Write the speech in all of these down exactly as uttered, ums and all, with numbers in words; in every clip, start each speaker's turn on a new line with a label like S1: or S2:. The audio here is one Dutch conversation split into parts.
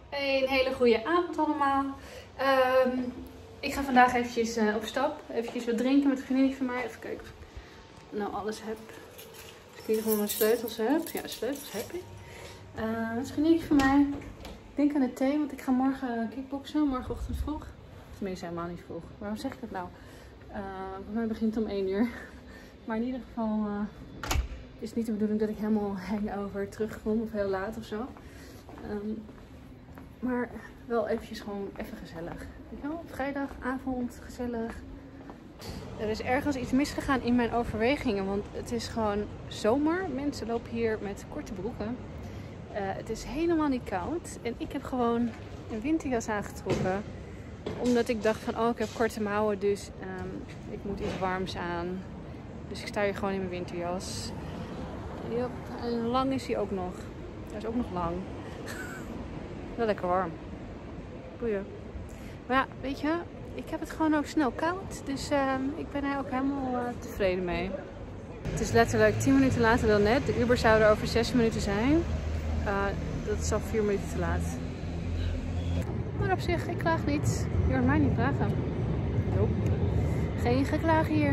S1: Hey, een hele goede avond allemaal. Um, ik ga vandaag eventjes uh, op stap. Eventjes wat drinken met een vriendin van mij. Even kijken of ik nou alles heb. Als ik in ieder geval mijn sleutels heb. Ja, sleutels heb ik. Uh, dat is een vriendin van mij. Ik denk aan de thee, want ik ga morgen kickboksen. Morgenochtend vroeg. Tenminste, helemaal niet vroeg. Waarom zeg ik dat nou? Uh, voor mij begint het om één uur. Maar in ieder geval uh, is het niet de bedoeling dat ik helemaal hangover terugkom. Of heel laat of zo. Um, Maar wel eventjes gewoon even gezellig. Weet je wel? Vrijdagavond, gezellig. Er is ergens iets misgegaan in mijn overwegingen. Want het is gewoon zomer. Mensen lopen hier met korte broeken. Uh, het is helemaal niet koud. En ik heb gewoon een winterjas aangetrokken. Omdat ik dacht van, oh, ik heb korte mouwen. Dus um, ik moet iets warms aan. Dus ik sta hier gewoon in mijn winterjas. Yep. En lang is hij ook nog. Hij is ook nog lang. Wel lekker warm. Boeien. Maar ja, weet je, ik heb het gewoon ook snel koud. Dus uh, ik ben er ook helemaal uh, tevreden mee. Het is letterlijk tien minuten later dan net. De Uber zou er over zes minuten zijn. Uh, dat is al vier minuten te laat. Maar op zich, ik klaag niet. Je hoort mij niet klagen. Nope. Geen geklaag hier.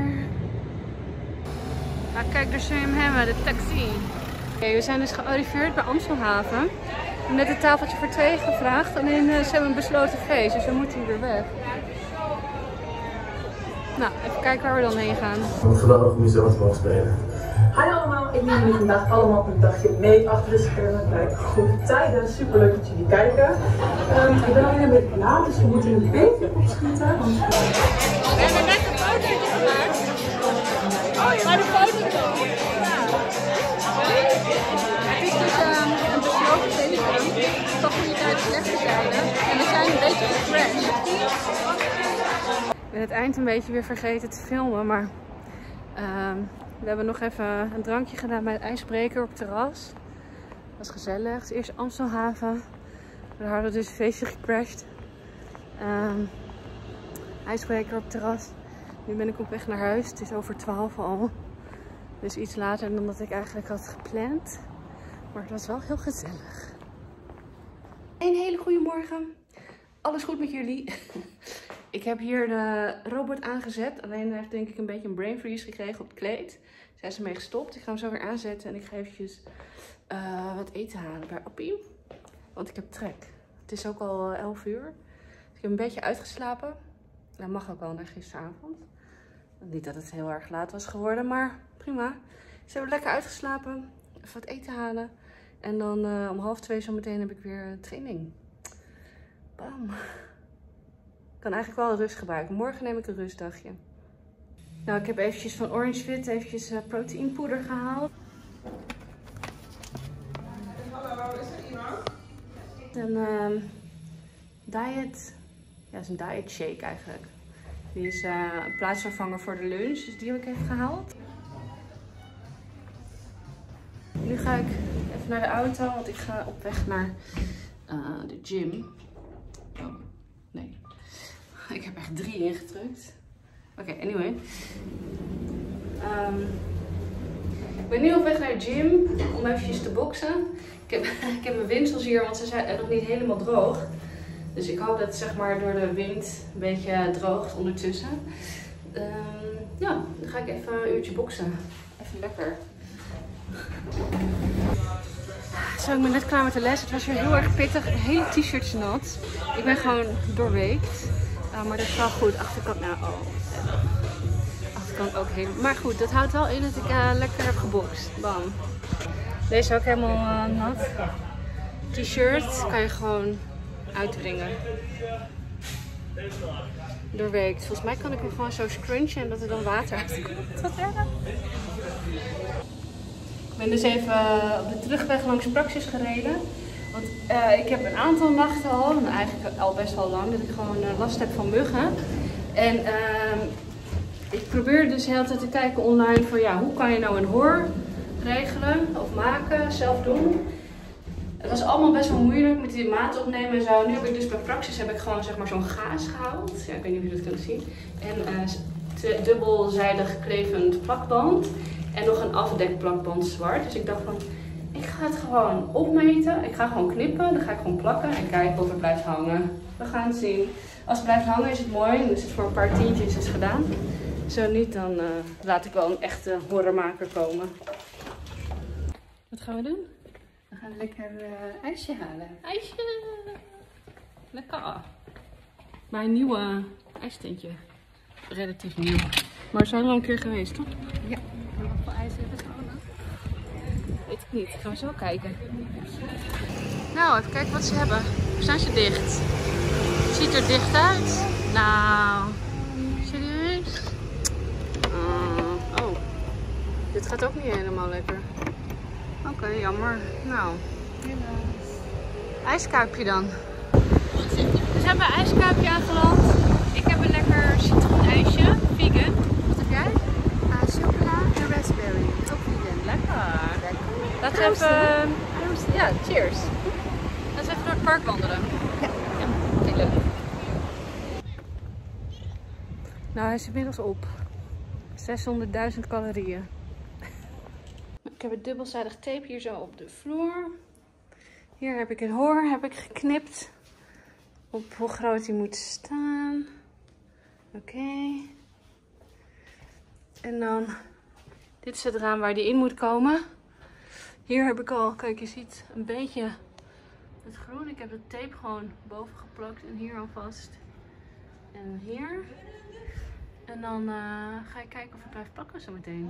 S1: Maar kijk, daar zijn we hem, de taxi. Okay, we zijn dus gearriveerd bij Amstelhaven. We hebben net een tafeltje voor twee gevraagd, alleen uh, ze hebben een besloten feest, dus we moeten hier weer weg. Nou, even kijken waar we dan heen gaan.
S2: Want vandaag nog muziek mogen spelen.
S3: Hi allemaal, ik neem jullie vandaag allemaal een dagje mee achter de schermen bij Goede Tijden. Super leuk dat jullie kijken. Um, ik ben alweer een beetje laat, dus we moeten een beetje opschieten. Want...
S1: We hebben net een fotootje gemaakt. Oh ja. Maar de foto dan. Het is dus um, een besloten feestje. Toch niet uit slechte tijden. En we zijn een beetje gefreshed. Ik ben het eind een beetje weer vergeten te filmen, maar um, we hebben nog even een drankje gedaan bij het ijsbreker op het terras. Dat was gezellig. Het is eerst Amstelhaven. Daar hadden we dus een feestje gecrashed. Um, ijsbreker op het terras. Nu ben ik op weg naar huis. Het is over twaalf al. Dus iets later dan dat ik eigenlijk had gepland. Maar het was wel heel gezellig. Een hele goede morgen. Alles goed met jullie? Ik heb hier de robot aangezet. Alleen hij heeft denk ik een beetje een brain freeze gekregen op het kleed. Zijn ze mee gestopt. Ik ga hem zo weer aanzetten. En ik ga eventjes uh, wat eten halen bij Appie. Want ik heb trek. Het is ook al uh, elf uur. Dus ik heb een beetje uitgeslapen. Dat mag ook wel naar gisteravond. Niet dat het heel erg laat was geworden, maar prima. Dus hebben lekker uitgeslapen. Even wat eten halen. En dan uh, om half twee zometeen heb ik weer training. Bam. Ik kan eigenlijk wel rust gebruiken. Morgen neem ik een rustdagje. Nou, ik heb eventjes van Orange Fit eventjes uh, proteïnpoeder gehaald.
S3: Hallo, is er iemand?
S1: Een uh, diet, ja, is een diet shake eigenlijk. Die is uh, een plaatsvervanger voor de lunch, dus die heb ik even gehaald. Nu ga ik even naar de auto, want ik ga op weg naar uh, de gym. Oh, nee. Ik heb echt drie ingedrukt. Oké, okay, anyway. Um, ik ben nu op weg naar de gym om eventjes te boksen. Ik heb, ik heb mijn winsels hier, want ze zijn nog niet helemaal droog. Dus ik hoop dat het zeg maar door de wind een beetje droogt ondertussen. Um, ja, dan ga ik even een uurtje boksen. Even lekker. Zo, ik ben net klaar met de les. Het was weer heel erg pittig. Het hele t-shirt is nat. Ik ben gewoon doorweekt. Uh, maar dat is wel goed. Achterkant, nou, oh. Achterkant ook helemaal. Maar goed, dat houdt wel in dat ik uh, lekker heb gebokst. Bam. Deze is ook helemaal uh, nat. T-shirt kan je gewoon uitwringen. Doorweekt. Volgens mij kan ik hem gewoon zo scrunchen en dat er dan water uit komt. Wat erg. Ik ben dus even op de terugweg langs Praxis gereden. Want uh, ik heb een aantal nachten al, en eigenlijk al best wel lang, dat ik gewoon uh, last heb van muggen. En uh, ik probeer dus de hele tijd te kijken online van ja, hoe kan je nou een hoor regelen of maken, zelf doen. Het was allemaal best wel moeilijk met die maat opnemen en zo. Nu heb ik dus bij Praxis heb ik gewoon zeg maar zo'n gaas gehaald. Ja, ik weet niet of je dat kunt zien. En uh, dubbelzijdig klevend plakband. En nog een afdekplakband zwart. Dus ik dacht van, hé, Ik ga het gewoon opmeten. Ik ga gewoon knippen. Dan ga ik gewoon plakken en kijken of het blijft hangen. We gaan het zien. Als het blijft hangen is het mooi. Dan is het voor een paar tientjes is gedaan. Zo niet, dan uh, laat ik wel een echte horrormaker komen. Wat gaan we doen? We gaan lekker uh, ijsje halen. IJsje! Lekker. Mijn nieuwe ijstentje. Relatief nieuw. Maar we zijn er al een keer geweest, toch? Ja. En wat voor ijs hebben ze allemaal? Weet ik niet. Gaan we zo kijken. Nou, even kijken wat ze hebben. Zijn ze dicht? Ziet er dicht uit. Nou, serieus? Uh, oh, dit gaat ook niet helemaal lekker. Oké, okay, jammer. Nou, helaas. IJskuipje dan. Dus we hebben een ijskuipje aangeland. Ik heb een lekker citroenijsje, vegan. Wat heb jij?
S4: Uh, chocola en raspberry. Ook vegan.
S1: Lekker. Lekker. Laten we even... Uh, ja, cheers. Laten we even door het park wandelen.
S4: Ja.
S1: Ja, heel leuk. Nou, hij is inmiddels op. zeshonderdduizend calorieën. Ik heb het dubbelzijdig tape hier zo op de vloer. Hier heb ik het hoor heb ik geknipt. Op hoe groot hij moet staan. Oké. Okay. En dan, dit is het raam waar die in moet komen. Hier heb ik al, kijk je ziet een beetje het groen. Ik heb de tape gewoon boven geplakt en hier alvast. En hier. En dan uh, ga ik kijken of het blijft plakken zo meteen.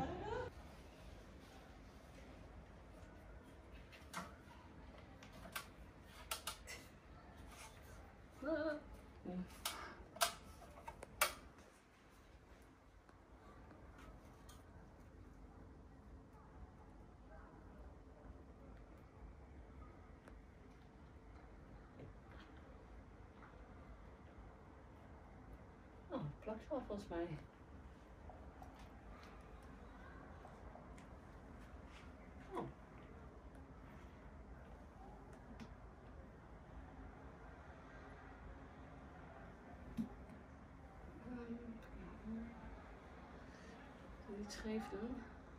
S1: Oh, het plakt wel volgens mij. Oh. Niet scheef doen.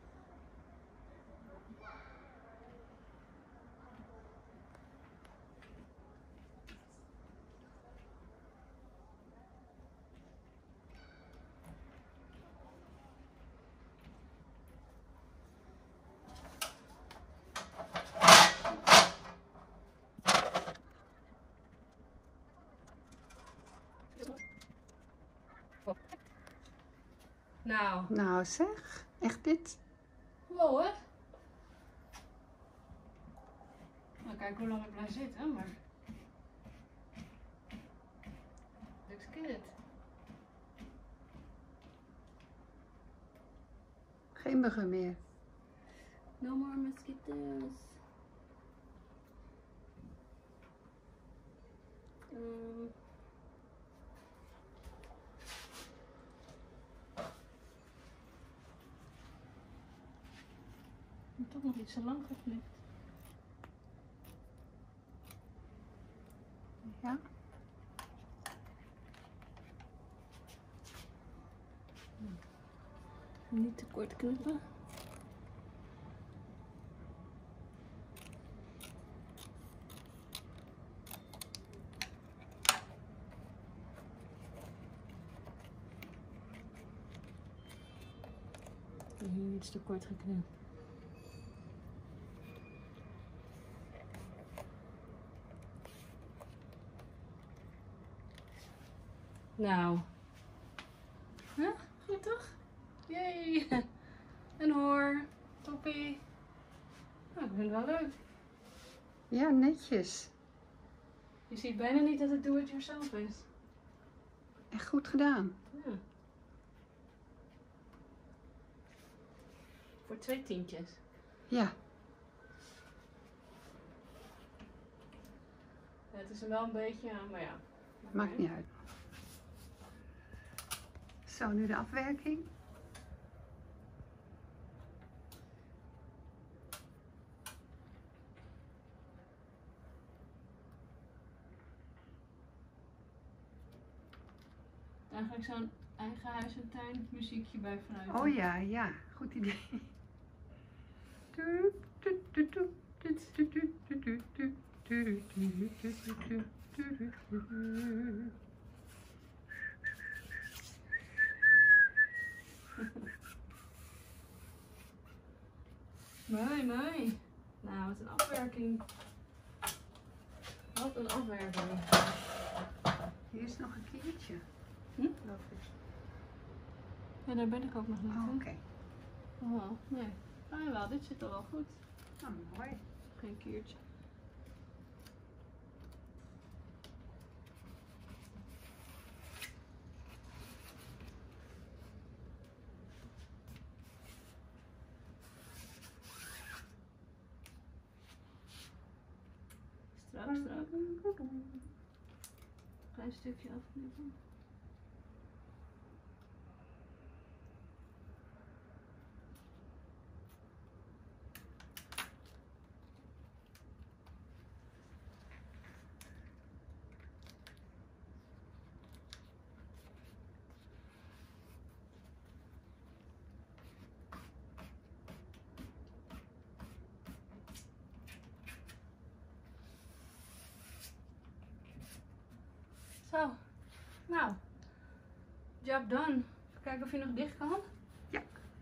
S1: Nou.
S4: Nou zeg, echt dit?
S1: Wow, hè? Nou, kijk hoe lang ik blijf zitten, maar... Looks good.
S4: Geen muggen meer.
S1: No more mosquitoes. Um... Toch nog iets te lang geknipt.
S4: Ja.
S1: Niet te kort knippen. Hier iets te kort geknipt. Nou, ja, goed toch? Yay! En hoor, toppie. Nou, ik vind het wel leuk.
S4: Ja, netjes.
S1: Je ziet bijna niet dat het do-it-yourself is.
S4: Echt goed gedaan.
S1: Ja. Voor twee tientjes.
S4: Ja.
S1: Ja, het is er wel een beetje, maar ja.
S4: Maakt niet uit. Zo, nu de afwerking.
S1: Eigenlijk zo'n eigen huis en tuin muziekje bij vanuit.
S4: Oh ja, ja. Goed idee.
S1: Mooi, mooi. Nou, wat een afwerking. Wat een afwerking.
S4: Hier is nog een keertje.
S1: Hm?
S4: Geloof ik.
S1: Ja, daar ben ik ook nog niet.
S4: Oh,
S1: hè?
S4: oké.
S1: Oh, nee. Ah, jawel, dit zit al wel goed.
S4: Nou, mooi.
S1: Geen keertje. Strak, strak. Klein stukje afknippen. Zo, nou, job done. Even kijken of je nog dicht kan.
S4: Ja.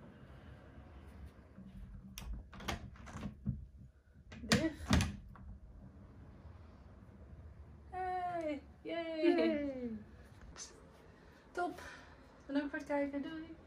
S1: Dicht. Hey, yay.
S4: Yay.
S1: Top. Bedankt voor het kijken. Doei.